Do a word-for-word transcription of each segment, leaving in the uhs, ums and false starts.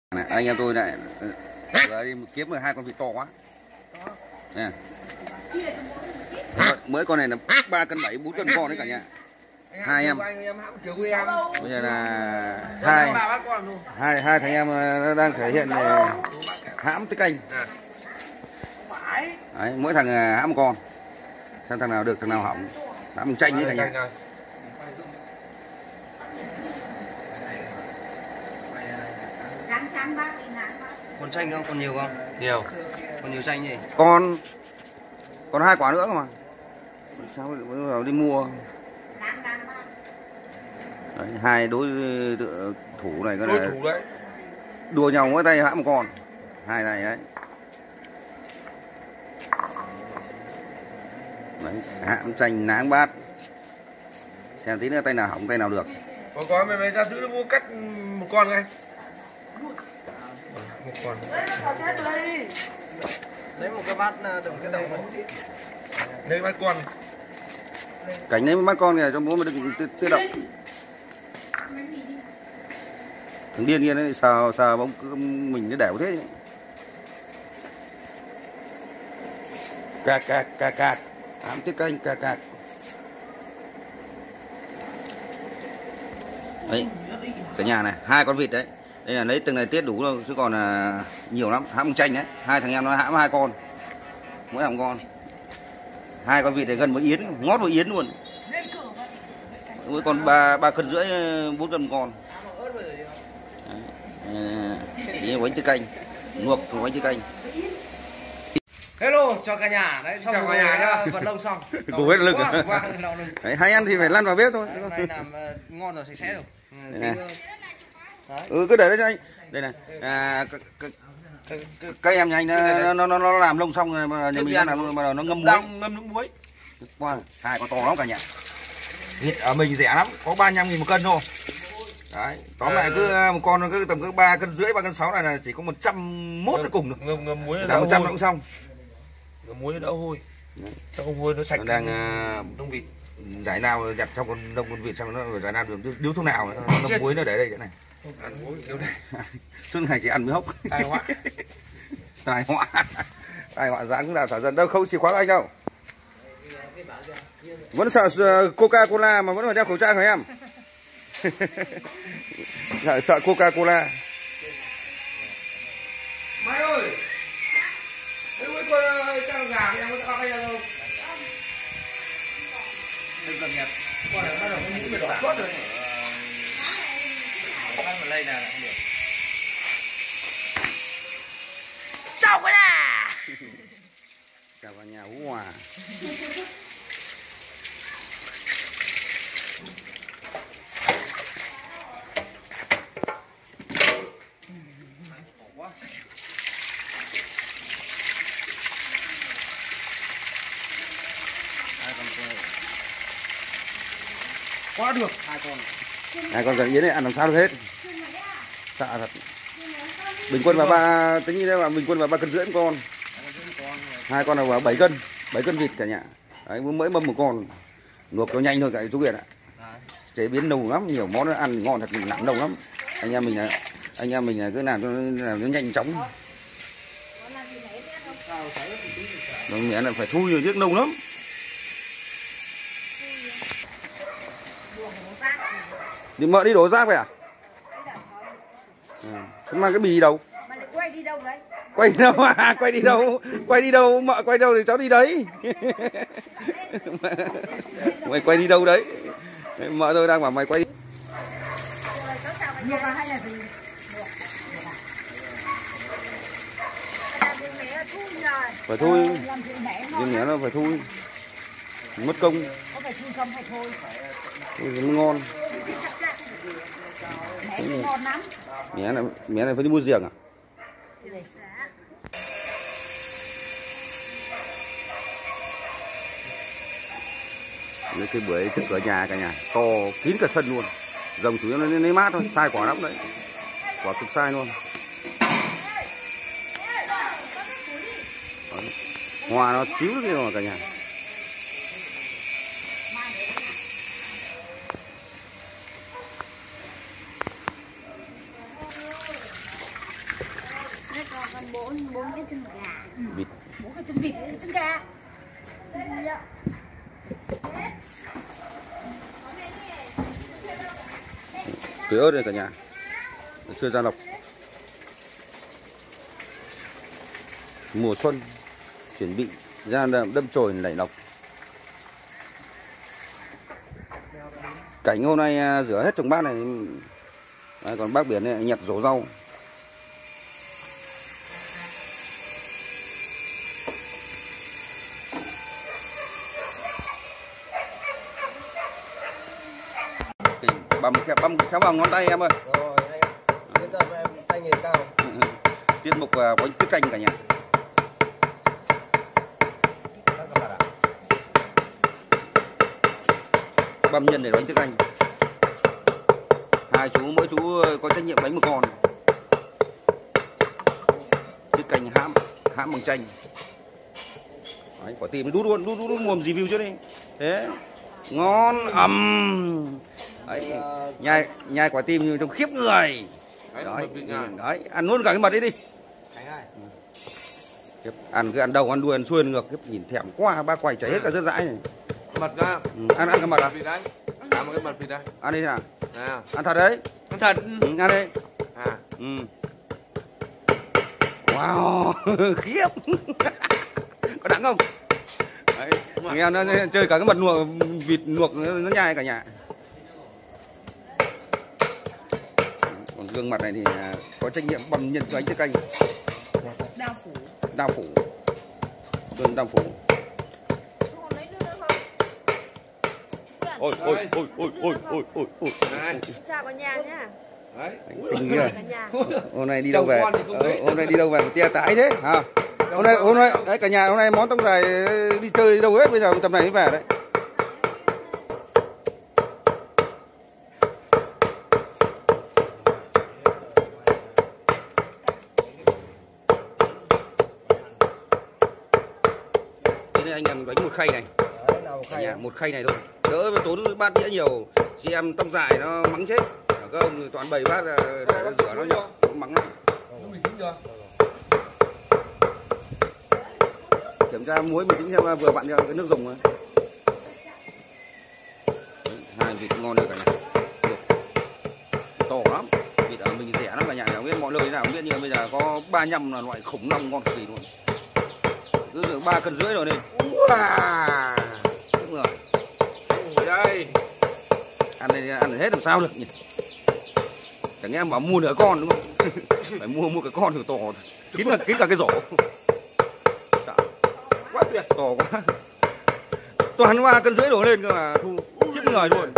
Này, anh em tôi lại vừa đi kiếm được hai con vịt to quá. Nè. Mới con này là ba cân bảy, bốn cân con đấy cả nhà. Hai em. Bây giờ là hai hai hai thằng em đang thể hiện hãm tiết canh. Đấy, mỗi thằng hãm một con. Xem thằng nào được, thằng nào hỏng. Hãm chanh đấy cả nhà. Còn chanh không? Còn nhiều không? Nhiều. Còn nhiều chanh gì? Còn còn hai quả nữa cơ mà. Sao bây đi mua? Đấy, hai đối thủ này có Đối là thủ đấy. đua nhau mỗi tay hãm một con. Hai này đấy. Đấy, hãm chanh náng bát. Xem tí nữa tay nào hỏng tay nào được. Có có mày mày ra giữ nó mua cắt một con ngay. Một con. Lấy một cái bát đựng cái đầu này. Lấy bát con này. Cảnh đấy bắt con kìa cho bố mà đừng tự động. Thằng điên kia đấy sờ sờ bóng mình nó đẻo thế. Cạc cạc cạc cạc. Hãm tiết canh cạc cạc. Đấy. Cả nhà này, hai con vịt đấy. Đây là lấy từng này tiết đủ đâu chứ còn là nhiều lắm, hãm chanh đấy. Hai thằng em nó hãm hai con. Mỗi thằng con. Hai con vịt này gần một yến, ngót một yến luôn. Mỗi con ba ba cân rưỡi, bốn cân một con. Đấy, bánh tiết canh, luộc bánh tiết canh. Hello cho cả nhà. Đấy, xong rồi nhà vận động xong. Đủ hết lực. Đấy, hai ăn thì phải lăn vào bếp thôi. Hôm nay làm ngon rồi, sạch sẽ rồi. Đấy. Ừ cứ để đấy cho anh. Đây này. À, các em nhà anh nó nó nó, nó làm lông xong rồi mà nhà mình nó làm mà nó ngâm muối, ngâm nước muối. Wow, hai con to lắm cả nhà. Thịt ở mình rẻ lắm, có ba mươi lăm nghìn một cân thôi. Đấy, tóm lại cứ một con cứ tầm cứ ba cân rưỡi, ba cân sáu này là chỉ có một trăm mốt nó cùng được. Ngâm ngâm muối một trăm nó cũng xong. Ngâm muối nó đỡ hôi. Nó không hôi nó sạch. Nó đang đông vịt giải nào nhặt xong con đông con vịt xong nó giải nào được điếu thuốc nào nó ngâm muối nó để đây chỗ này. Ăn muối kiểu này. Suốt ngày chỉ ăn mới hốc. Tai họa. Tai họa. Tai họa dã cũng nào xả dần đâu không chìa khóa anh đâu. Vẫn sợ Coca-Cola mà vẫn phải đeo khẩu trang hả em? Sợ, sợ Coca-Cola. Mai ơi. Nếu mấy con trang gà thì em có ăn hay không? Đừng cầm nhặt. Con này bắt đầu nó mũi bị đỏ chót rồi. Ăn vào đây là không được. Chào cả nhà. Chào cả nhà Hú Hòa. Quá được hai con. Hai con gần yến này ăn làm sao được hết. Sợ thật. Bình quân vào ba tính như thế là bình quân vào ba cân rưỡi một con. Hai con là vào bảy cân, bảy cân vịt cả nhà. Đấy, mới mâm một con. Luộc cho nhanh thôi cả chú Việt ạ. Chế biến nồng lắm, nhiều món nó ăn ngon thật, nặng nồng lắm. Anh em mình là anh em mình là cứ làm cho nó, làm nó nhanh chóng. Nó nghĩa là phải thui rồi, tiếc nồng lắm. Đi mợ đi đổ rác vậy à? À, thế mang cái bì đi đâu? Mà lại quay đi đâu đấy? Quay đi đâu à? Quay đi đâu? Quay đi đâu? Mợ quay đâu thì cháu đi đấy. Mày quay đi đâu đấy? Mợ tôi đang bảo mày quay đi. Luộc hay là gì? Phải thôi. Nhưng nghĩa nó phải thôi. Mất công. Có phải thui không hay thôi? Thôi nó ngon. Mẹ ngon lắm. Mẹ này, mẹ này phải đi mua giềng à? Lấy cái bưởi trước cửa nhà cả nhà, to kín cả sân luôn. Rồng chủ yếu nó lấy mát thôi, sai quả lắm đấy. Quả cực sai luôn. Đấy. Hoa nó xíu kia rồi cả nhà. Còn bốn bốn cái chân gà. Vịt. Bốn cái chân vịt, chân gà. Tưới ớt đây cả nhà. Chưa ra lọc. Mùa xuân chuẩn bị ra đâm chồi nảy lọc. Cảnh hôm nay rửa hết trồng bát này. Đấy, còn bác Biển này nhặt rổ rau. Bầm bầm khéo vào ngón tay em ơi. Rồi anh yên tâm, em tay nghề cao. Tiết mục bánh tiết canh cả nhà. Băm nhân để đánh tiết canh. Hai chú mỗi chú có trách nhiệm đánh một con. Tiết canh hãm hãm bằng chanh. Đấy, quả tim đút luôn, đút đút, đút mồm review trước đi. Thế ngon ầm. Đấy, nhai nhai quả tim như trong khiếp người. Đấy, đấy, ăn luôn cả cái mật ấy đi. Khiếp, ăn cứ ăn đầu ăn đuôi ăn xuôi ăn ngược, khiếp nhìn thèm quá, ba quay chảy hết cả rất dãi này. Mật ra. Ừ, ăn ăn cái mật à? Vịt đấy. Ăn một cái mật vịt đây. Ăn đi nào. À. Ăn thật đấy. Ăn thật. Ừ, ăn đi. À. Ừ. Wow, khiếp. Có đắng không? Đấy, nghe nó chơi cả cái mật luộc, vịt luộc nó nhai cả nhà. Còn gương mặt này thì có trách nhiệm băm nhân bánh tiết canh. Đao phủ. Đao phủ. Gương đao phủ. Ôi ôi ôi ôi ôi ôi ôi ôi. Chào cả nhà nhá. Đấy. Xinh kìa. Cả nhà. Hôm nay đi đâu về? Ờ, hôm nay đi đâu về? Tia tái thế hả? Hôm nay hôm nay đấy cả nhà hôm nay món tông dài đi chơi đi đâu hết, bây giờ tầm này mới về đấy. Thế nên anh em đánh một khay này. Đấy, nào Cả nhà một khay này thôi. Đỡ tốn bát đĩa nhiều. Chị em tông dài nó mắng chết. Ở các ông toàn bày bát để rửa nó nhỏ, nó mắng lắm. Kiểm tra muối mình chính xem vừa vặn cho cái nước dùng. Hai vịt ngon được cả nhà. To lắm. Vịt ở mình rẻ lắm cả nhà, không biết mọi nơi thế nào không biết, nhưng bây giờ có ba nhăm là loại khủng long ngon cực kỳ luôn. Cứ ba cân rưỡi rồi đi. Wow. Đúng rồi. Đây. Ăn này ăn hết làm sao được nhỉ? Chẳng nghe bảo mua nửa con đúng không? Phải mua mua cái con thì to, kín cả kín cả cái rổ. Quá tuyệt. To quá. Toàn ba cân rưỡi đổ lên cơ mà thu khiếp người luôn.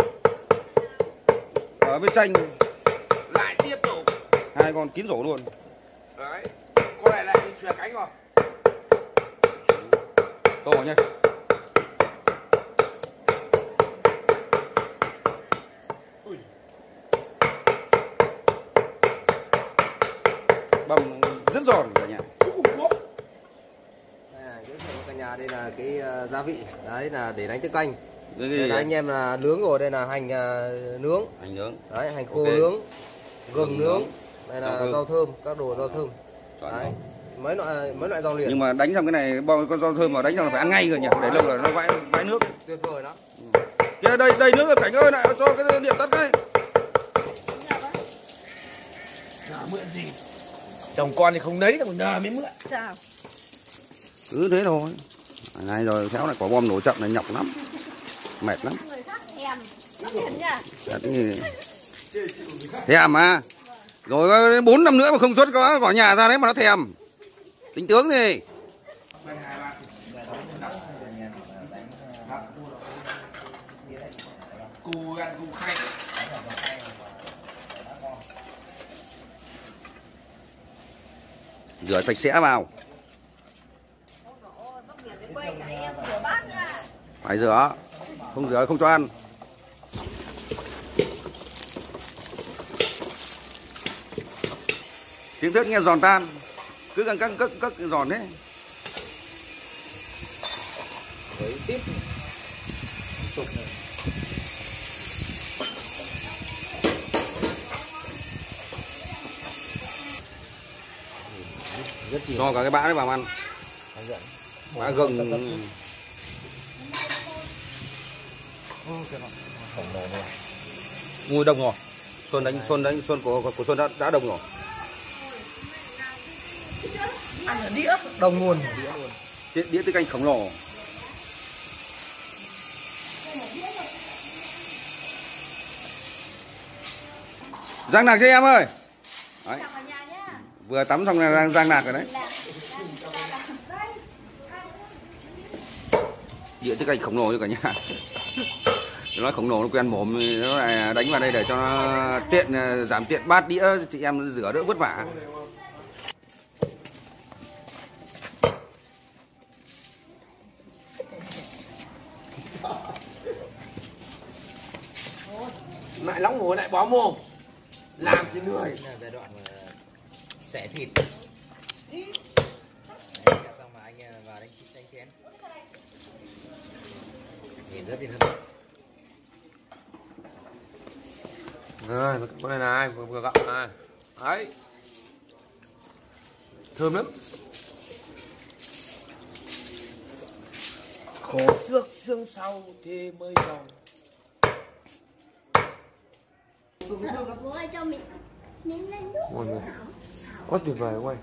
Ở bên chanh Lại tiếp tục. hai con kín rổ luôn. Đấy. Con này lại đi xòe cánh rồi. To nhá. Bầm rất giòn cả nhà. Giới thiệu cả nhà, đây là cái uh, gia vị, đấy là để đánh tiết canh. Đây Đây là anh em là nướng rồi, đây là hành uh, nướng. hành nướng. Đấy, hành khô Okay. nướng, gừng Gừng nướng. nướng. Đây là Rau thơm. rau thơm, các đồ rau thơm. Chọn Đấy. rau. Mấy loại mấy loại rau liền. Nhưng mà đánh xong cái này bao con rau thơm mà đánh xong là phải ăn ngay rồi nhỉ, để lâu là nó vãi vãi nước. Tuyệt vời lắm. Kia đây đây nước rồi Cảnh ơi, lại cho cái điện tắt đấy. Mượn gì? Chồng con thì không lấy, còn nhờ mới mượn. Chào. Cứ thế thôi. Này rồi khéo lại quả bom nổ chậm này nhọc lắm. Mệt lắm. Người khác thèm. Nó tiền nha. Thèm mà. Rồi bốn năm nữa mà không xuất có khỏi nhà ra đấy mà nó thèm. Tính tướng gì? Cù ăn cù khay. Rửa sạch sẽ vào. Phải rửa. Không rửa không cho ăn. Tiếng thớt nghe giòn tan. Cứ căng căng cất cất giòn đấy. Đấy, tiếp. Rất nhiều. Cho cả cái bã đấy vào ăn. Bã gừng. Mùi đồng rồi. Xuân đánh Xuân đánh Xuân của của Xuân đã đã đồng rồi. Ăn ở đĩa. Đồng nguồn. Đĩa đĩa tiết canh khổng lồ. Rang nạc cho em ơi. Đấy. Vừa tắm xong là rang, rang nạc rồi đấy. Đĩa tiết canh khổng lồ cho cả nhà. Nói khổng lồ nó quen mồm, nó lại đánh vào đây để cho nó tiện, giảm tiện bát đĩa chị em rửa đỡ vất vả. Lại nóng hổi lại bó mồm. Làm thì lười. Là giai đoạn mà xẻ thịt. Đấy, xong mà anh vào đánh đánh chén. Nhìn rất là thơm. Rồi, con này này, vừa vừa gặm này. Đấy. Thơm lắm. Khổ trước xương sau thì mới giàu. Bố ơi cho mình miếng lên nước. Ôi giời. Quá tuyệt vời không ơi.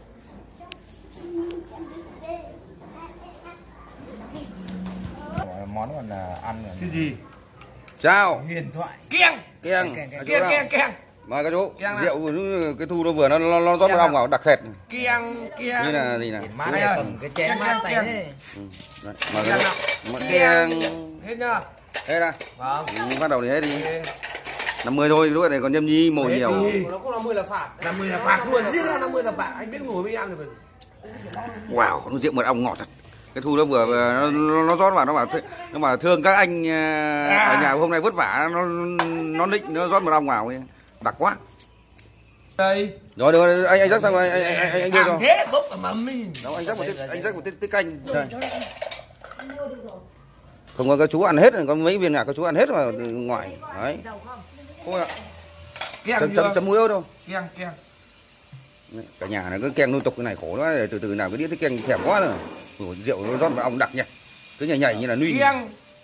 Món còn là ăn là Cái gì? Chào. huyền thoại. Kiêng. Kiêng. Kiêng, kiêng, Kiêng kiêng kiêng. Mời các chú. Kiêng nào. Rượu cái thu nó vừa nó nó, nó rót vào ong vào đặc sệt. Kiêng kiêng. Như là gì nào? Má Chú này ơi. cầm cái chén Kiêng, mát kiêng, tay kiêng. đấy. Đấy, mời Kiêng các nào. chú. Mà kiêng. Hết nhá. Hết ra. Vâng. Ừ, bắt đầu thì hết đi. năm mươi thôi, lúc này còn nhâm nhi mồi Hết nhiều. đi. Nó cũng là mươi là phạt. năm mươi là phạt luôn, riêng là năm mươi là phạt, anh biết ngồi mới ăn được. Wow, nó rượu mật ong ngọt thật. Cái thu nó vừa, vừa nó, nó, nó rót vào nó bảo nó bảo thương các anh à, ở nhà hôm nay vất vả nó nó nịnh nó rót mật ong vào đặc quá. Đây. Rồi được anh anh rắc xong rồi anh anh anh, anh đưa cho. Thế bốc ở mắm mình. Đó, anh rắc một tiết anh rắc một tiết, tiết canh. Đây. Không có các chú ăn hết rồi, có mấy viên ngạc các chú ăn hết mà ngoài. Đấy. Thôi ạ. Kiêng Chấm chưa? chấm chấm muối ớt đâu. Kiêng kiêng. Cả nhà nó cứ keng liên tục cái này khổ lắm, từ từ nào cái đĩa cái keng thèm quá rồi. Ủa, rượu nó rót vào ong đặc nhỉ. Cứ nhảy nhảy như là nuôi. Kiêng.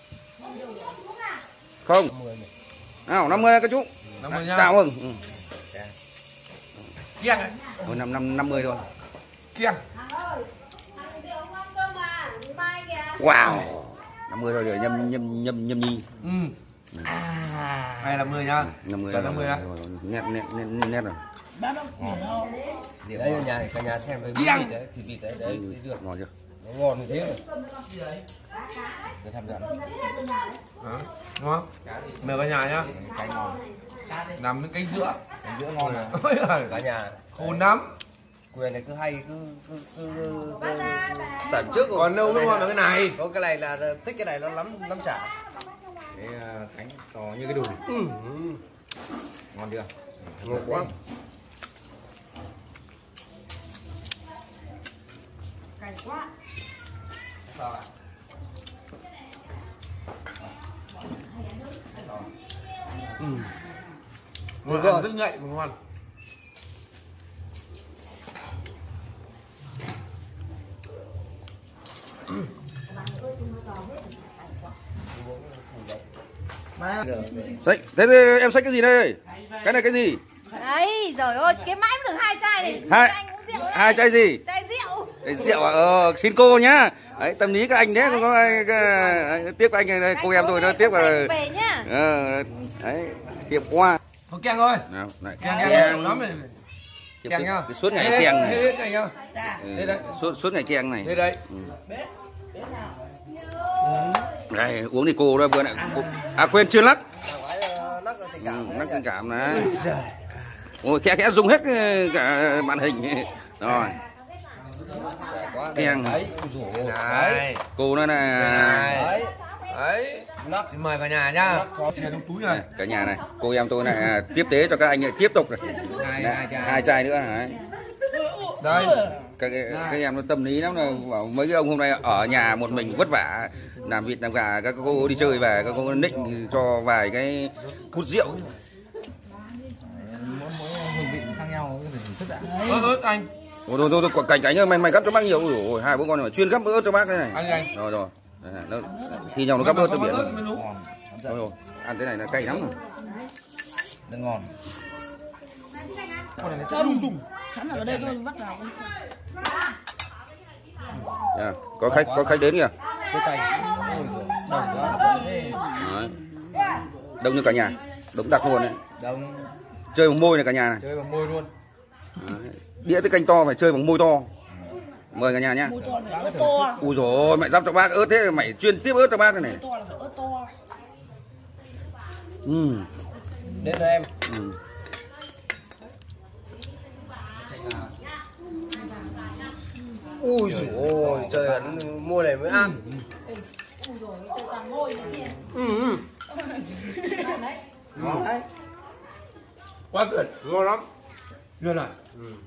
Không. Nào năm mươi các chú. năm mươi nhá. Chào mừng. Ừ. Kiêng. Thôi năm năm năm mươi thôi. Kiêng. Wow. năm mươi thôi rồi nhâm nhâm nhâm nhâm nhi. Ừ. À, hay là mười nhá. năm mươi. Cho năm mươi á. Nét nét nét nét rồi. Đây là nhà cả nhà xem với Kiêng. vịt đấy, thịt vịt đấy, đấy, thấy chưa? Ngon chưa? Nó ngon như thế rồi. Để tham gia. Đó. Đúng không? Mời cả nhà nhá. Canh ngon. Làm cái canh giữa. Canh giữa ngon này. Ôi giời. Cả nhà Khôn lắm. quyền này cứ hay cứ cứ cứ, cứ, cứ tẩn trước rồi. Còn đâu nó ngon là cái này. Có cái này là thích cái này nó lắm lắm chả. Cái uh, cánh to như cái đùi. Ừ. Ngon chưa? Ngon quá. Cay quá. Ừ. Vừa ăn rất ngậy mà ngon. Xách, thế thì em xách cái gì đây? Cái này cái gì? Đấy, rồi ơi, cái mãi mới được hai chai này. Hai Anh uống rượu đấy. hai chai gì? Chai rượu. Đấy, rượu à? Ờ, xin cô nhá. Đấy, tâm lý các anh đấy, không có ai đấy, tiếp các anh đây, cô em tôi nó tiếp vào. Về nhá. Ờ, đấy, hiệp qua. Thôi keng thôi. Nào, này, Keng keng. keng lắm này. Cái- Keng nhá. cái suốt ngày Thế keng đấy, này. thế đấy nhá. Ừ, Thế đấy. suốt suốt ngày keng này. Thế đấy. Đây, uống thì cô đó vừa nãy cô- à quên chưa lắc. Nắc là tình Ừ, cảm. lắc tình cảm này. Ôi khẽ khẽ dùng hết cả màn hình. Rồi. Keng. Đấy, rủ. Này. Cô nó là Đấy. Đấy. Nắc. Xin mời cả nhà nhá. Nắc khó. Tiền trong túi này. cả nhà này, cô em tôi này tiếp tế cho các anh tiếp tục này. Hai Đấy, hai chai. hai chai nữa này. Đây. Các, các em nó tâm lý lắm là bảo mấy cái ông hôm nay ở nhà một mình vất vả làm vịt làm gà, các cô đi chơi về các cô nịnh cho vài cái hút rượu. Mỗi mỗi hương vị khác nhau, cái phải thưởng thức đã. Ớt ớt anh. Ôi thôi thôi, thôi cảnh cảnh mày mày gấp cho bác nhiều. Ôi hai bố con này chuyên gấp ớt cho bác đây này. Ăn nhanh. Rồi rồi. Đây này, nó thi nhau nó gấp ớt cho biển rồi. Ngon. Ôi rồi, ăn cái này là cay lắm rồi. Rất ngon. Không, chắn ở đây thôi, bắt vào. À, có khách có khách đến kìa. Cái cay. Ôi giời, đồng quá. Đấy. Đông như cả nhà, đông đặc luôn đấy. Đông. Chơi bằng môi này cả nhà này. Chơi bằng môi luôn. Đấy. Đĩa cái canh to phải chơi bằng môi to. Mời cả nhà nhá. Môi to phải ớt to. Ui dồi mày dắp cho bác ớt thế mày chuyên tiếp ớt cho bác này này. Môi to là phải ớt to. Ừ. Đến đây em. Ừ. Ui dồi ôi, trời ơi, môi này mới ăn. Ui dồi, nó chơi toàn môi này kìa. Ừ. Đấy. Ngon đấy. Quá tuyệt. Ngon lắm. Ngon này.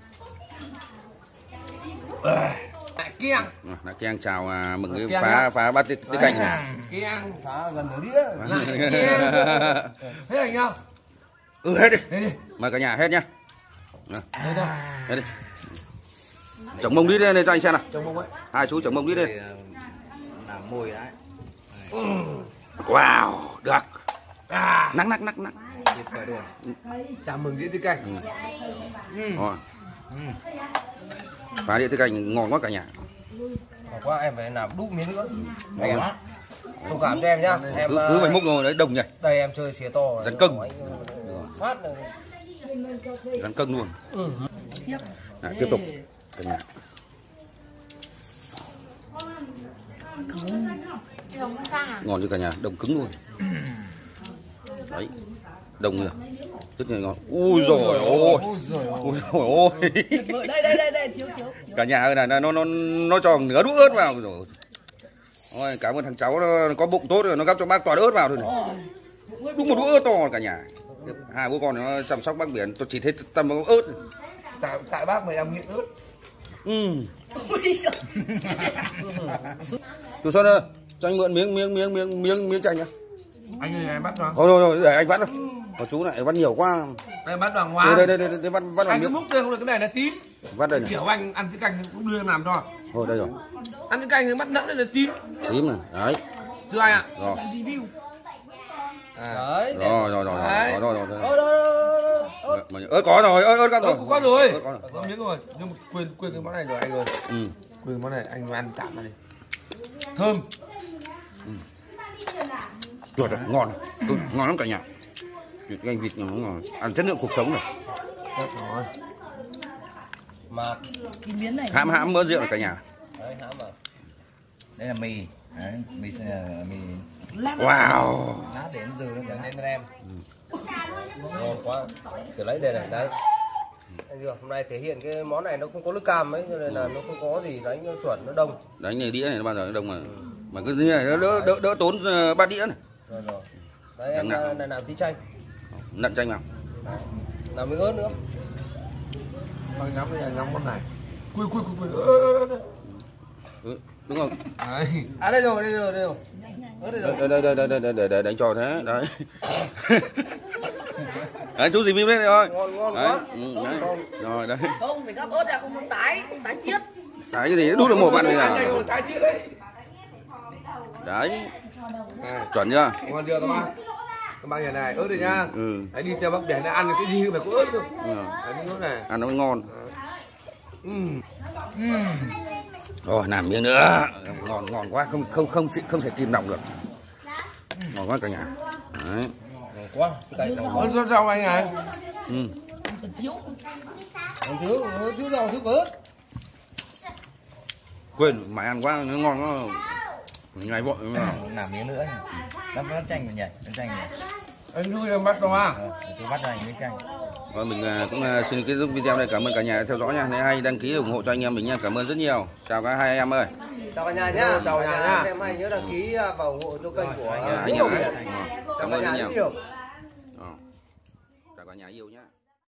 Lại kiêng. Là Kiang chào à, mừng cái Kiang phá nhá. phá bắt cái canh này. Kiêng phá gần nửa đĩa. Lại kiêng. Thế anh nhá. Ừ hết đi. Đây đi. Mời cả nhà hết nhá. Đây đây. Hết đi. Chồng mông đít lên cho anh xem nào. Trông không ấy. Hai chú chồng mông đít lên. Làm môi đấy. Wow, được. À. Nắng nắng nắng nắng. Tuyệt vời luôn. Chào mừng đĩa tiết canh. Rồi. Phá đĩa tiết canh ngon quá cả nhà. Ngon quá, em phải làm đúc miếng nữa. Anh em á. Thông cảm cho em nhá. Em Cứ cứ phải múc rồi đấy đồng nhỉ. đây em chơi xía to. Rắn cưng. Phát này. Rắn cưng luôn. Này, tiếp tục cả nhà. Ngon như cả nhà, đồng cứng luôn. Đấy, đồng rồi. Rất là ngon. Ui rồi ôi. Ui rồi ôi. Đây đây đây đây thiếu thiếu. Cả nhà ơi này nó nó nó cho nửa đũa ớt vào rồi. Ôi cảm ơn thằng cháu nó có bụng tốt rồi nó gắp cho bác toàn ớt vào thôi này. Đúng một đũa ớt to cả nhà. Hai bố con nó chăm sóc bác biển tôi chỉ thấy tầm có ớt. Tại tại bác mày em nghiện ớt. Ừ. Chú Xuân ơi, cho anh mượn miếng miếng miếng miếng miếng miếng chanh nhá. Anh ơi em bắt vào. Thôi thôi thôi để anh vắt thôi. Có chú này vắt nhiều quá. Em bắt vào ngoài. Đây đây đây đây vắt vắt vào Anh cứ miếng. múc lên không được cái này là tím. Vắt đây này. Kiểu anh ăn cái canh cũng đưa em làm cho. Thôi đây rồi. Ăn cái canh thì bắt nẫn lên là tím. Tím này. Đấy. Thưa anh ạ. Rồi. Review. Đấy. Rồi rồi rồi Đấy. rồi rồi rồi. Ôi đâu đâu. Mà- ớt có rồi, ớt ớt có rồi. Ớt có rồi. Ớt có rồi. Có miếng rồi. Nhưng mà quên quên cái món này rồi anh ơi. Ừ. Quên cái món này anh ăn chạm vào đi. Thơm. Tuyệt rồi, ngon. Ừ, ngon lắm cả nhà. Vịt canh vịt nó ngon. Ăn chất lượng cuộc sống này. Chết rồi. Mà Cái miếng này. Hãm hãm mỡ rượu này cả nhà. đấy hả mà. Đây là mì. Đấy, mì uh, mì Wow. lát để nó dừ nó lên bên em. Ngon quá. Thử lấy đây này, đấy. Anh chưa? Hôm nay thể hiện cái món này nó không có nước cam ấy cho nên là nó không có gì đánh nó chuẩn nó đông. Đánh này đĩa này nó bao giờ nó đông mà. Mà cứ như này nó đỡ đỡ đỡ tốn uh, ba đĩa này. Rồi rồi. Đấy em Đằng nào? này làm tí chanh. Nặn chanh vào. Đấy. Làm miếng ớt nữa. Anh ngắm đây, anh ngắm món này. Quên quên quên quên. Ơ, ơ, ơ. Ừ, đúng rồi. Đấy. À đây rồi, đây rồi, đây rồi. Ớt đây rồi. Đây đây đây đây đây đây để đánh trò thế đấy. Đấy chú review đấy thôi. Ngon ngon Đấy. quá. Ừ, Ngon, đấy. ngon. Rồi đấy. Không, phải gắp ớt ra không muốn tái, tái tiết. Đấy cái gì đút được một bạn này Anh này là. còn trái tiết đấy. Đấy. À, Chuẩn chưa? ngon chưa các bác? Các bác nhà này ớt đây nhá. Ừ. Đấy đi theo bác biển này ăn cái gì cũng phải có ớt thôi. Ừ. Đấy miếng ớt này. Ăn nó mới ngon. Ừ. Rồi làm miếng nữa. Ngon ngon quá không không không không thể kìm lòng được. Ngon quá cả nhà. Đấy. Ngon quá. Cái cay ngon. Ớt rau rau anh này. Ừ. Cần thiếu. Còn thiếu thiếu rau thiếu ớt. Quên mày ăn quá nó ngon quá. Ngày vội Làm miếng nữa nhỉ. Đắp bát chanh rồi nhỉ, bát chanh nhỉ. Anh nuôi em bắt vào à? Ờ, tôi bắt ra miếng chanh. Rồi mình à, cũng à, xin kết thúc video này. Cảm ơn cả nhà đã theo dõi nha. Nếu hay đăng ký ủng hộ cho anh em mình nha. Cảm ơn rất nhiều. Chào các hai em ơi. Chào cả nhà nhá. Chào cả nhà nhá. Xem hay nhớ đăng ký và ủng hộ cho kênh của Anh Vũ nhiều Hồng. nhé. Chào Cảm cả ơn nhà rất rất nhiều. nhiều. Ờ. Chào cả nhà yêu nhá.